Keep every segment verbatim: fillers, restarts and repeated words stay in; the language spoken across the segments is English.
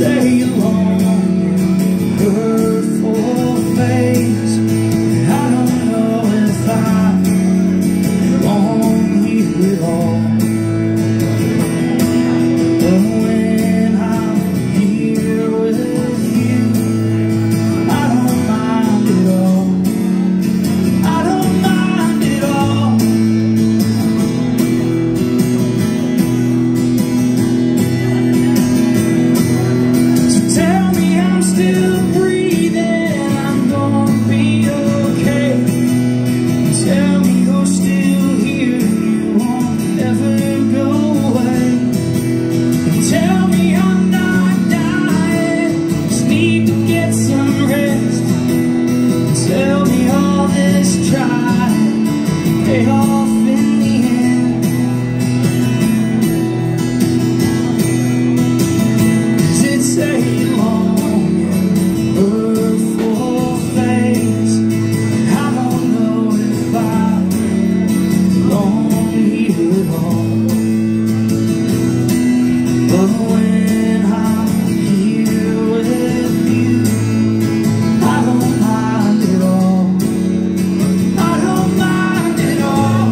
say along hurtful face. I don't know if I belong here at all. But when I'm here with you, I don't mind at all. I don't mind at all. So tell me I'm still breathing, I'm gonna be okay. Tell me you're still here, you won't ever go away. And tell me I'm not dying, just need to get some rest. And tell me all this trying pay off in the end. 'Cause it's a long and hurtful phase. I don't know if I belong here at all. But when I'm here with you, I don't mind at all. I don't mind at all.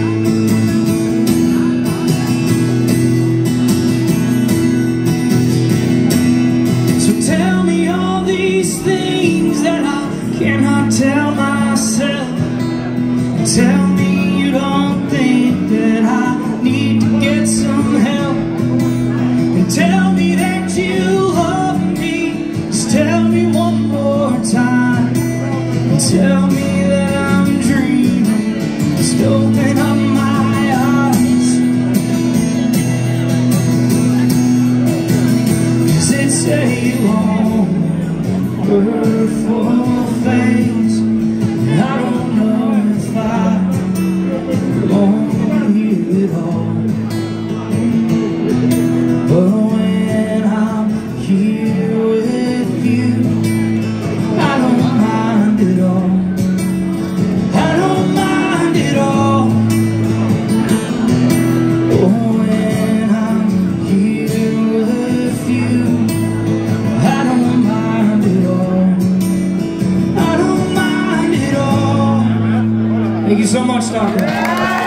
So tell me all these things that I cannot tell myself. Tell me you don't think that I need to get some help. And tell me that you love me. Just tell me one more time. And tell me that I'm dreaming. Just open up my eyes. 'Cause it's a long, hurtful phase. I don't know if I belong here at all. But when I'm here with you, I don't mind at all. I don't mind at all. Oh, when I'm here with you, I don't mind at all. I don't mind at all. Thank you so much, Doctor